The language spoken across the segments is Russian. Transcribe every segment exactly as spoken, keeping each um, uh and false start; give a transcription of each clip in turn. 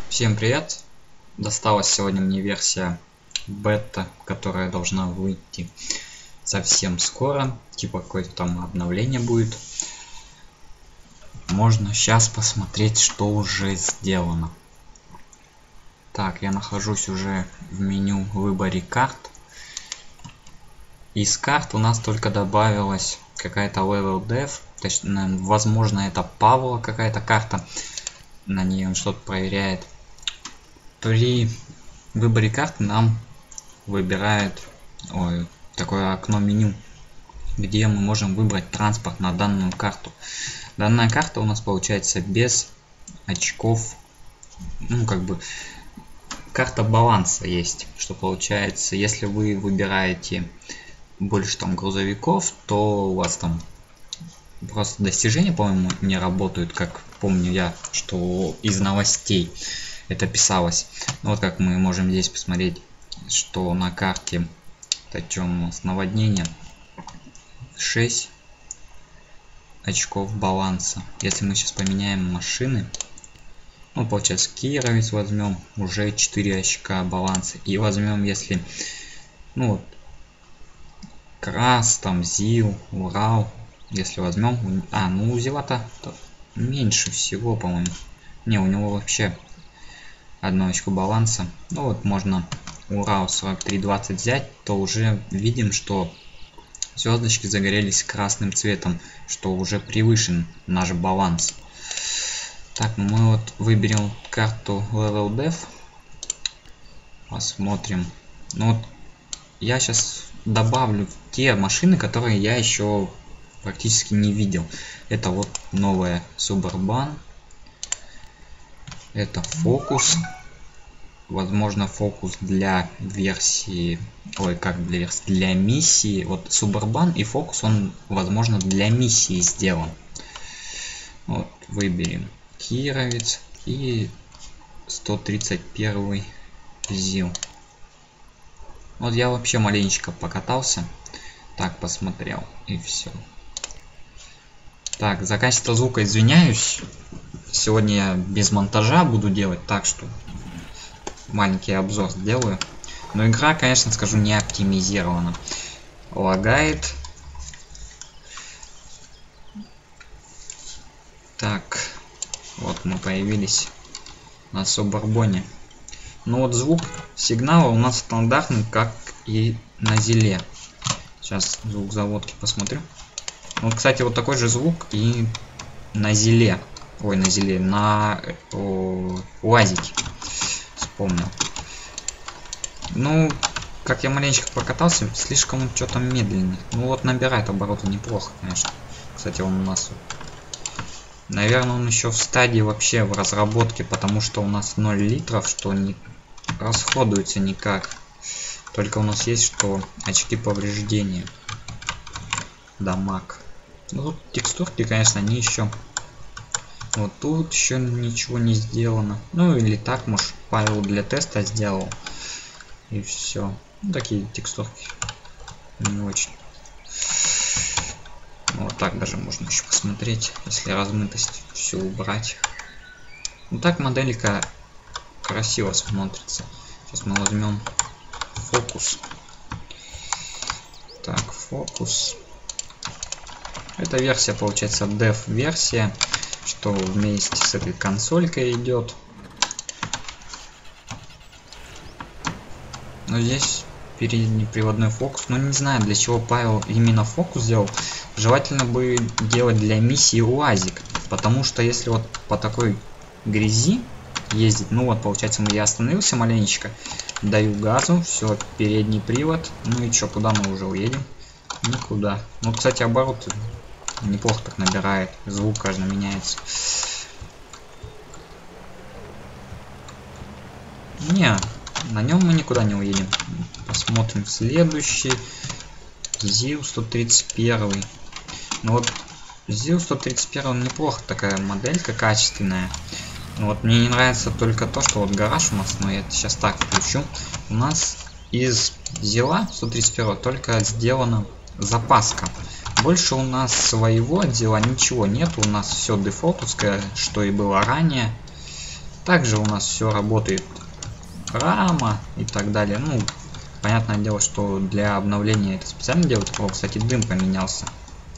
Всем привет! Досталась сегодня мне версия бета, которая должна выйти совсем скоро. Типа какое-то там обновление будет. Можно сейчас посмотреть, что уже сделано. Так, я нахожусь уже в меню выборе карт. Из карт у нас только добавилась какая-то Level Dev. Точнее, возможно, это Павла какая-то карта. На ней он что-то проверяет. При выборе карты нам выбирает ой, такое окно меню, где мы можем выбрать транспорт на данную карту. Данная карта у нас получается без очков, ну как бы карта баланса есть, что получается, если вы выбираете больше там грузовиков, то у вас там просто достижения, по-моему, не работают, как помню я, что из новостей это писалось. Ну, вот как мы можем здесь посмотреть, что на карте это у нас наводнение шесть очков баланса. Если мы сейчас поменяем машины, ну получается Кировец возьмем, уже четыре очка баланса. И возьмем, если ну вот Крас, там ЗИЛ, Урал, если возьмем, а ну у Зила-то меньше всего, по-моему. Не, у него вообще одно очко баланса. Ну вот можно Урал сорок три двадцать взять, то уже видим, что звездочки загорелись красным цветом, что уже превышен наш баланс. Так, ну мы вот выберем карту Level Dev, посмотрим. Ну вот я сейчас добавлю те машины, которые я еще практически не видел. Это вот новая Suburban. Это фокус, возможно фокус для версии, ой, как для версии, для миссии. Вот Suburban и фокус, он, возможно, для миссии сделан. Вот выберем Кировец и сто тридцать первый ЗИЛ. Вот я вообще маленечко покатался, так посмотрел и все. Так, за качество звука извиняюсь. Сегодня я без монтажа буду делать, так что маленький обзор сделаю. Но игра, конечно, скажу, не оптимизирована. Лагает. Так, вот мы появились на Субарбоне. Ну вот звук сигнала у нас стандартный, как и на Зиле. Сейчас звук заводки посмотрю. Вот, кстати, вот такой же звук и на Зиле. Ой, на Зиле, на о, УАЗике. Вспомнил. Ну, как я маленечко прокатался, слишком он что-то медленный. Ну вот набирает обороты неплохо, конечно. Кстати, он у нас... Наверное, он еще в стадии вообще в разработке, потому что у нас ноль литров, что не расходуется никак. Только у нас есть, что очки повреждения. Дамаг. Ну тут текстурки, конечно, они еще... Вот тут еще ничего не сделано. Ну или так, может, Павел для теста сделал. И все. Ну, такие текстурки. Не очень. Вот так даже можно еще посмотреть, если размытость все убрать. Вот так моделька красиво смотрится. Сейчас мы возьмем фокус. Так, фокус. Эта версия, получается, Dev версия, что вместе с этой консолькой идет. Но здесь передний приводной фокус. Но не знаю, для чего Павел именно фокус сделал. Желательно бы делать для миссии УАЗик. Потому что если вот по такой грязи ездить, ну вот получается, я остановился маленечко, даю газу, все, передний привод. Ну и что, куда мы уже уедем? Никуда. Ну, кстати, обороты неплохо так набирает, звук каждый меняется. Не, на нем мы никуда не уедем. Посмотрим следующий. ЗИЛ сто тридцать один. Ну вот ЗИЛ сто тридцать один неплохо, такая моделька качественная. Но вот мне не нравится только то, что вот гараж у нас, но я сейчас так включу. У нас из ЗИЛа сто тридцать один только сделана запаска. Больше у нас своего отдела ничего нет. У нас все дефолтовское, что и было ранее. Также у нас все работает. Рама и так далее. Ну, понятное дело, что для обновления это специально делают. О, кстати, дым поменялся.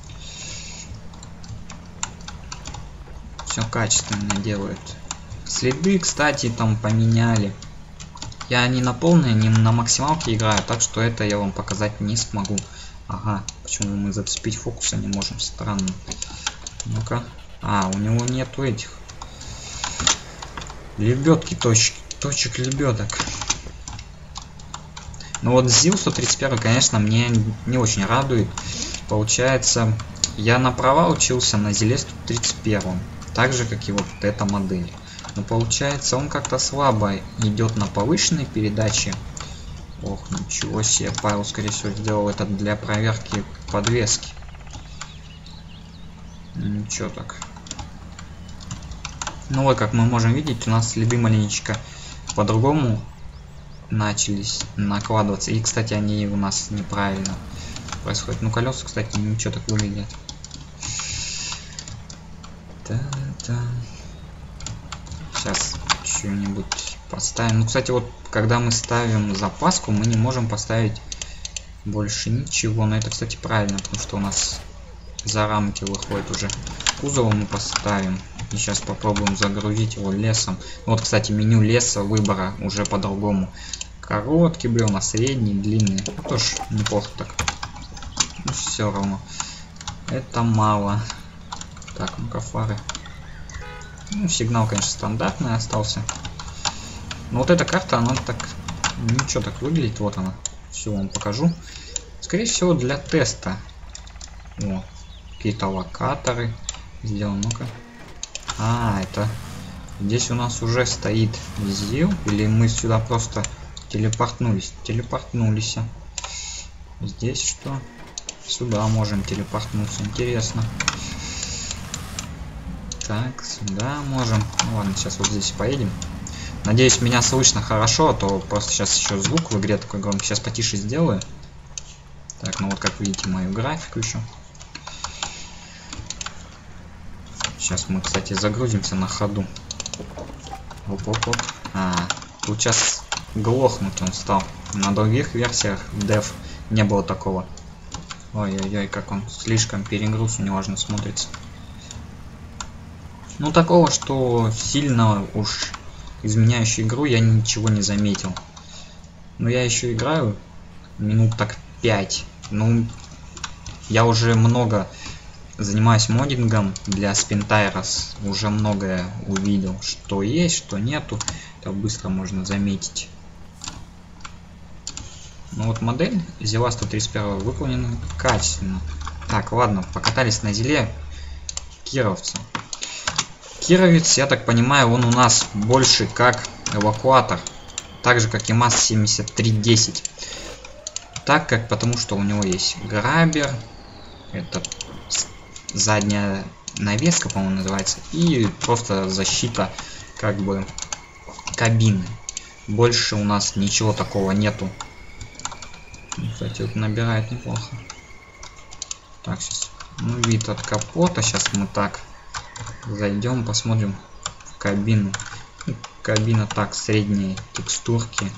Все качественно делают. Следы, кстати, там поменяли. Я не на полной, не на максималке играю, так что это я вам показать не смогу. Ага, почему мы зацепить фокуса не можем? Странно. Ну-ка. А, у него нету этих. Лебедки, точек, точек лебедок. Ну вот ЗИЛ сто тридцать один, конечно, мне не очень радует. Получается, я на права учился на ЗИЛе сто тридцать один. Так же, как и вот эта модель. Но получается, он как-то слабо идет на повышенной передаче. Ох, ничего себе. Павел, скорее всего, сделал это для проверки подвески. Ничего так. Ну вот, как мы можем видеть, у нас следы маленечко по-другому начались накладываться. И, кстати, они у нас неправильно происходят. Ну, колеса, кстати, ничего так выглядят. Та-та. Сейчас что-нибудь поставим. Ну, кстати, вот когда мы ставим запаску, мы не можем поставить больше ничего. Но это, кстати, правильно, потому что у нас за рамки выходит уже. Кузова мы поставим. И сейчас попробуем загрузить его лесом. Вот, кстати, меню леса выбора уже по-другому. Короткий был, у нас средний, длинный. Ну, тоже неплохо так. Ну, все равно. Это мало. Так, ну-ка, фары. Ну, сигнал, конечно, стандартный остался. Но вот эта карта, она так... Ничего так выглядит. Вот она. Все вам покажу. Скорее всего, для теста. О, какие-то локаторы. Сделан, ну-ка. А, это... Здесь у нас уже стоит ЗИЛ. Или мы сюда просто телепортнулись? Телепортнулись. Здесь что? Сюда можем телепортнуться. Интересно. Так, сюда можем. Ну ладно, сейчас вот здесь поедем. Надеюсь, меня слышно хорошо, а то просто сейчас еще звук в игре такой громкий. Сейчас потише сделаю. Так, ну вот как видите мою графику еще. Сейчас мы, кстати, загрузимся на ходу. Оп-оп-оп. А, тут сейчас глохнуть он стал. На других версиях дев не было такого. Ой-ой-ой, как он слишком перегруз, неважно смотрится. Ну, такого, что сильно уж изменяющий игру, я ничего не заметил. Но я еще играю минут так пять. Ну, я уже много занимаюсь моддингом для Spintires. Уже многое увидел, что есть, что нету. Это быстро можно заметить. Ну вот модель ЗИЛа сто тридцать один выполнена качественно. Так, ладно, покатались на ЗИЛе. Кировца. Кировец, я так понимаю, он у нас больше как эвакуатор. Так же, как и МАЗ семьдесят три десять. Так как, потому что у него есть грабер. Это задняя навеска, по-моему, называется. И просто защита, как бы, кабины. Больше у нас ничего такого нету. Кстати, вот набирает неплохо. Так, сейчас. Ну, вид от капота. Сейчас мы так зайдем, посмотрим в кабину. Кабина так, средней текстурки.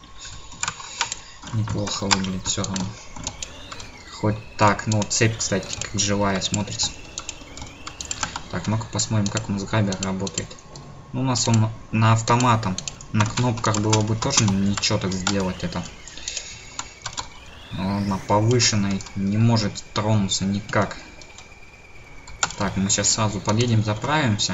Неплохо выглядит все равно. Хоть так, ну цепь, кстати, как живая смотрится. Так, ну-ка посмотрим, как у нас грабер работает. Ну, у нас он на автоматом. На кнопках было бы тоже ничего так сделать это. Он на повышенной не может тронуться никак. Так, мы сейчас сразу подъедем, заправимся.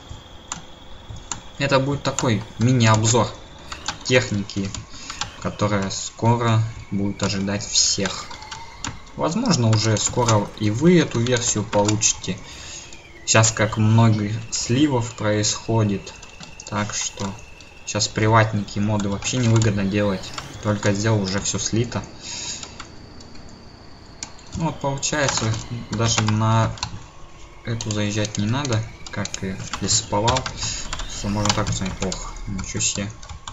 Это будет такой мини-обзор техники, которая скоро будет ожидать всех. Возможно, уже скоро и вы эту версию получите. Сейчас как много сливов происходит. Так что сейчас приватники моды вообще невыгодно делать. Только сделал, уже все слито. Ну, вот получается, даже на эту заезжать не надо, как и лесоповал. Все можно так посмотреть. Ох, ничего себе.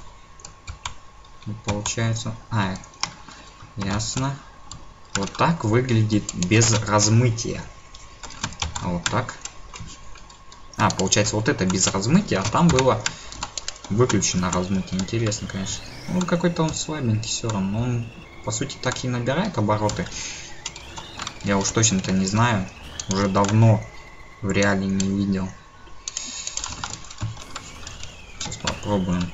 Получается. А, ясно. Вот так выглядит без размытия. А вот так. А, получается, вот это без размытия, а там было выключено размытие. Интересно, конечно. Ну, какой-то он слабенький все равно. Он, по сути, так и набирает обороты. Я уж точно-то не знаю. Уже давно в реале не видел. Сейчас попробуем.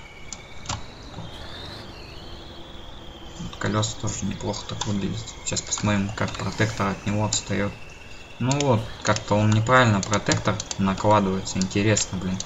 Вот колеса тоже неплохо так выглядят. Сейчас посмотрим, как протектор от него отстает. Ну вот, как-то он неправильно протектор накладывается. Интересно, блин.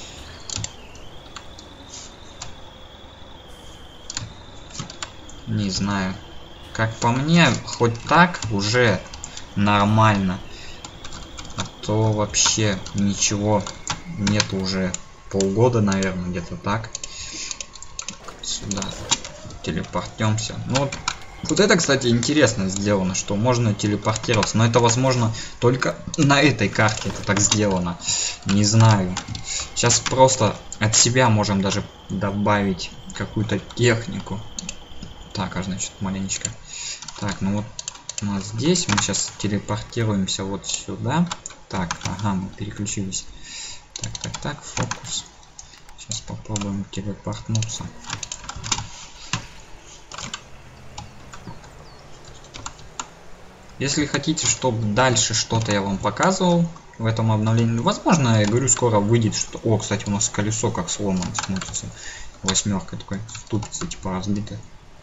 Не знаю. Как по мне, хоть так уже нормально. А то вообще ничего нет уже полгода, наверное, где-то так. Сюда телепортнемся. Ну вот, вот это, кстати, интересно сделано, что можно телепортироваться. Но это возможно только на этой карте это так сделано. Не знаю. Сейчас просто от себя можем даже добавить какую-то технику. Так, а значит маленечко. Так, ну вот у нас здесь мы сейчас телепортируемся вот сюда. Так, ага, мы переключились. Так, так, так, фокус. Сейчас попробуем телепортнуться. Если хотите, чтобы дальше что-то я вам показывал в этом обновлении, возможно, я говорю, скоро выйдет что. О, кстати, у нас колесо как сломано смотрится. Восьмерка такой, ступица типа разбитая.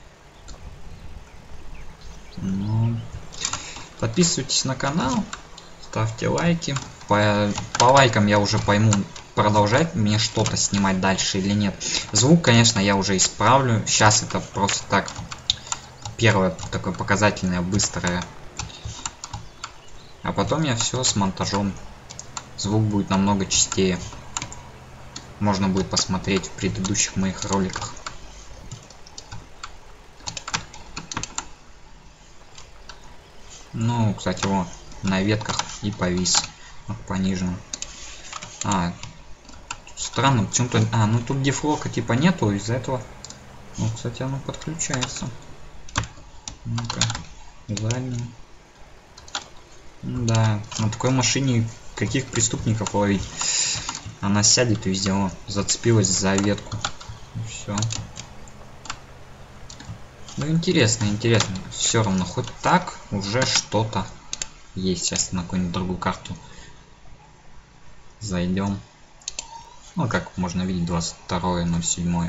Ну, подписывайтесь на канал, ставьте лайки. По, по лайкам я уже пойму, продолжать мне что-то снимать дальше или нет. Звук, конечно, я уже исправлю. Сейчас это просто так первое такое показательное, быстрое. А потом я все с монтажом. Звук будет намного чистее. Можно будет посмотреть в предыдущих моих роликах. Ну, кстати, вот на ветках и повис понижен. А, странно, почему-то. А, ну тут дефлока типа нету, из-за этого. Ну, кстати, оно подключается. Ну-ка, задний. Да, на такой машине каких преступников ловить? Она сядет везде, о, зацепилась за ветку. Все. Ну, интересно, интересно. Все равно, хоть так уже что-то есть. Сейчас на какую-нибудь другую карту зайдем. Ну, как можно видеть, двадцать второе ноль седьмое.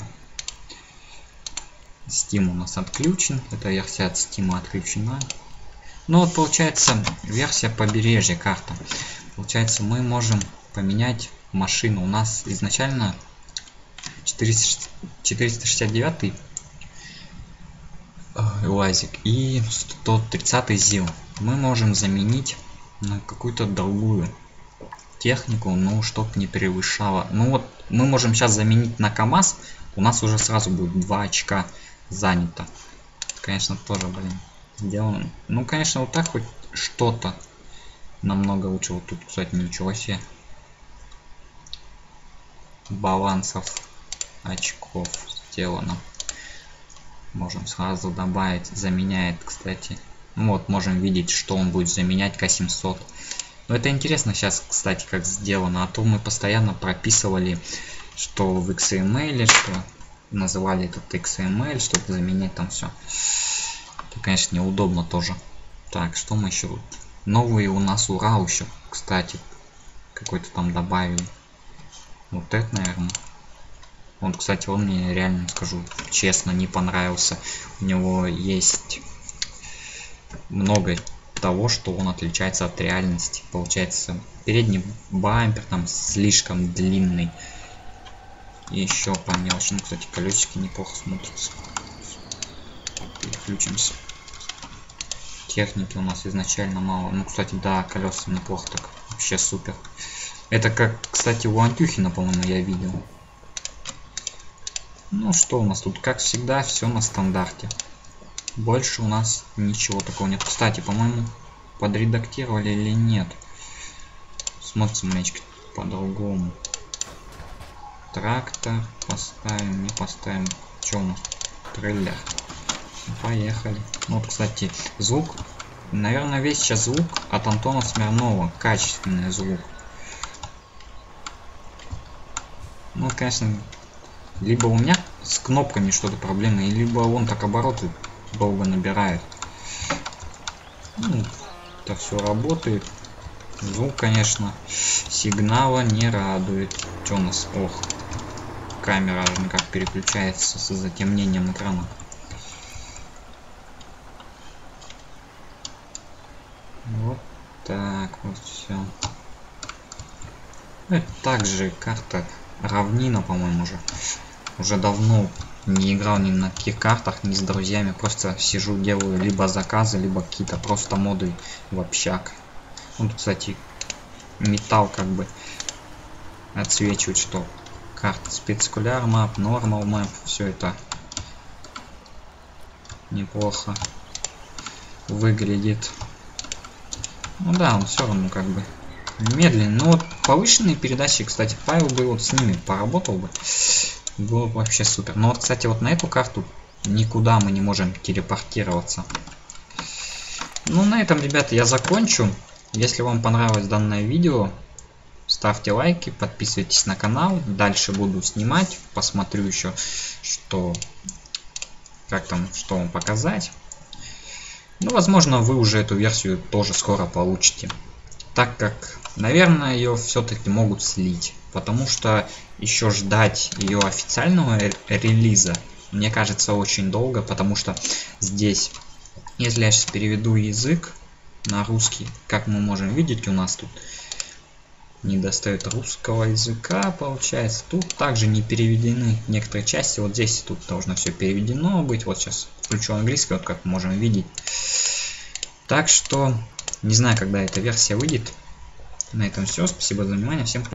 Steam у нас отключен. Эта версия от Steam отключена. Ну, вот получается, версия побережья карта. Получается, мы можем поменять машину. У нас изначально четыреста шестьдесят девятый УАЗик и сто тридцатый ЗИЛ. Мы можем заменить на какую-то другую технику, ну, чтоб не превышало. Ну вот, мы можем сейчас заменить на КамАЗ. У нас уже сразу будет два очка занято. Конечно, тоже, блин, сделано. Ну, конечно, вот так хоть что-то намного лучше. Вот тут, кстати, ничего себе. Балансов очков сделано. Можем сразу добавить. Заменяет, кстати. Ну, вот, можем видеть, что он будет заменять К семьсот. Но это интересно сейчас, кстати, как сделано. А то мы постоянно прописывали, что в икс эм эль, что называли этот икс эм эль, чтобы заменять там все. Это, конечно, неудобно тоже. Так, что мы еще? Новый у нас Урал еще, кстати, какой-то там добавили. Вот это, наверное. Вот, кстати, он мне реально, скажу честно, не понравился. У него есть много того, что он отличается от реальности. Получается, передний бампер там слишком длинный. И еще по мелочи. Ну, кстати, колесики неплохо смотрятся. Переключимся. Техники у нас изначально мало. Ну, кстати, да, колеса неплохо так. Вообще супер. Это как, кстати, у Антюхина, по-моему, я видел. Ну, что у нас тут? Как всегда, все на стандарте. Больше у нас ничего такого нет. Кстати, по-моему, подредактировали или нет. Смотрится маленечко по-другому. Трактор поставим, не поставим. Что у нас? Трейлер. Поехали. Вот, кстати, звук. Наверное, весь сейчас звук от Антона Смирнова. Качественный звук. Ну, конечно, Либо у меня с кнопками что-то проблемы, либо он так обороты долго набирает. Ну, это все работает. Звук, конечно, сигнала не радует. Что у нас? Ох, камера никак переключается с затемнением экрана. Вот так вот все. Это также карта равнина, по-моему, уже. Уже давно не играл ни на каких картах, ни с друзьями. Просто сижу, делаю либо заказы, либо какие-то просто моды в общак. Вот, кстати, металл как бы отсвечивает, что карта спецкуляр map, normal map, все это неплохо выглядит. Ну да, он все равно как бы медленный. Но вот повышенные передачи, кстати, Павел бы вот с ними поработал бы, было бы вообще супер. Но вот, кстати, вот на эту карту никуда мы не можем телепортироваться. Ну, на этом, ребята, я закончу. Если вам понравилось данное видео, ставьте лайки, подписывайтесь на канал. Дальше буду снимать, посмотрю еще, что, как там, что вам показать. Ну, возможно, вы уже эту версию тоже скоро получите. Так как, наверное, ее все-таки могут слить. Потому что еще ждать ее официального релиза, мне кажется, очень долго. Потому что здесь, если я сейчас переведу язык на русский, как мы можем видеть, у нас тут не достает русского языка, получается. Тут также не переведены некоторые части. Вот здесь тут должно все переведено быть. Вот сейчас включу английский, вот как мы можем видеть. Так что не знаю, когда эта версия выйдет. На этом все. Спасибо за внимание. Всем пока.